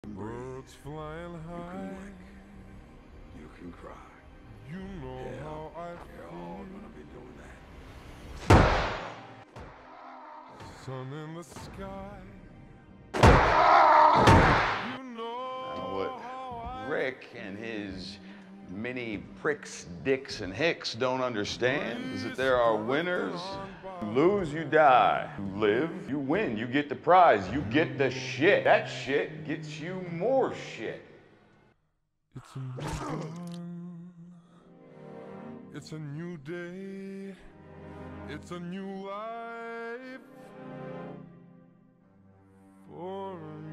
Birds flying high. You can lick. You can cry. You know how I You're all gonna be doing feel. Sun in the sky. You know Now what Rick and his many pricks, dicks, and hicks don't understand is that there are winners. You lose, you die. You live, you win. You get the prize. You get the shit. That shit gets you more shit. It's a new dawn. It's a new day. It's a new life for me.